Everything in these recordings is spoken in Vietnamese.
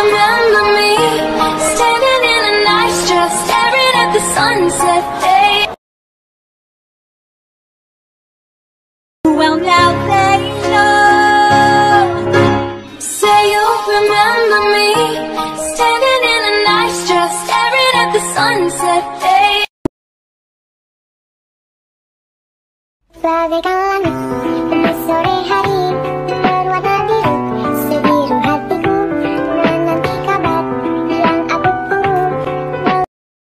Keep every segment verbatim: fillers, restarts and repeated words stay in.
remember me standing in a nice dress, staring at the sunset? Hey. Well, now they know. Say you remember me standing in a nice dress, staring at the sunset. Hey. Bagaikan langit sore hari berwarna biru, sebiru hatiku menanti kabar yang aku tunggu.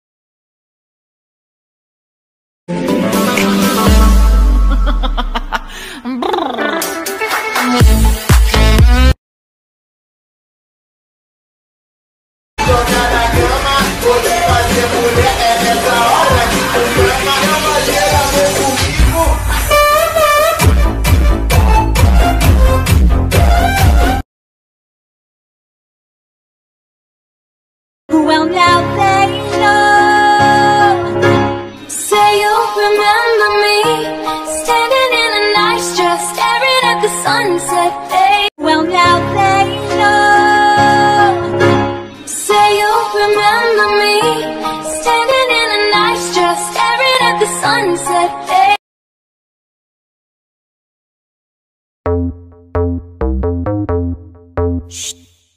Well, now they know. Say you remember me standing in a nice dress, staring at the sunset. Hey. Well, now they know. Say you remember me standing in a nice dress, staring at the sunset. Hey. Shh.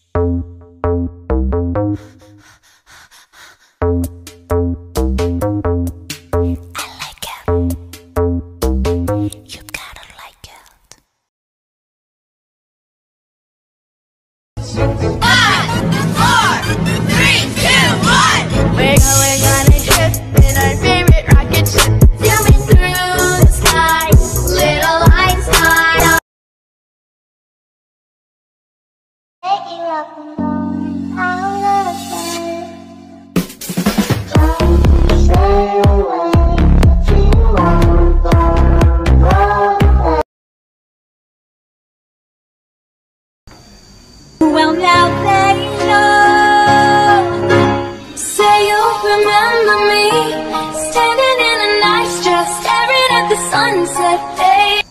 Well, now they know. Say you remember me standing in a nice dress, staring at the sunset. Hey.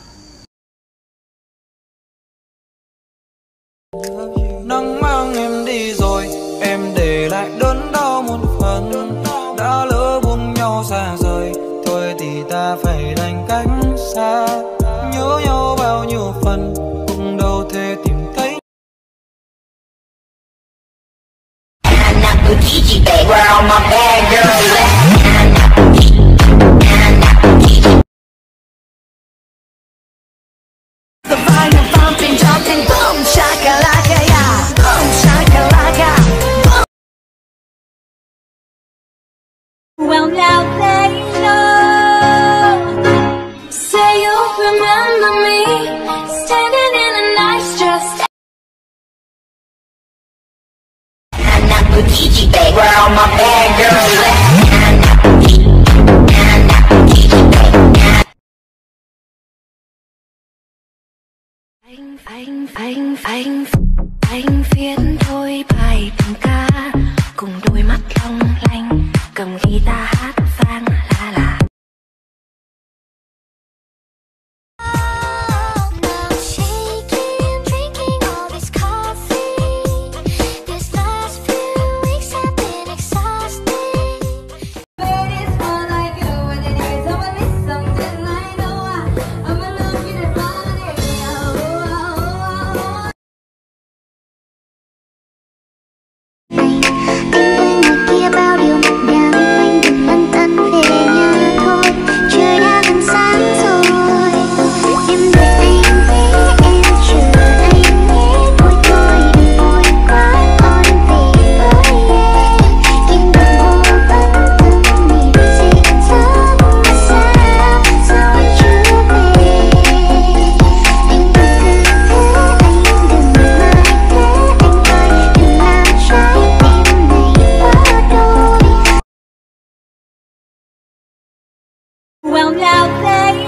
Nắng mang em đi rồi, em để lại đớn đau một phần. Đã lỡ buông nhau xa rời, thôi thì ta phải đành cách xa. Nhớ nhau bao nhiêu phần, cũng đâu thể tìm thấy. Where all my bad girls at? The volume pumping, jumping, boom shakalaka, yeah, boom shakalaka, boom. Well, now they know. Say you remember me standing in a nice dress. Where all my bad girls at? Anh anh anh anh anh viết thôi bài tình ca cùng đôi mắt long lanh, cầm guitar hát vang la la. Well, now they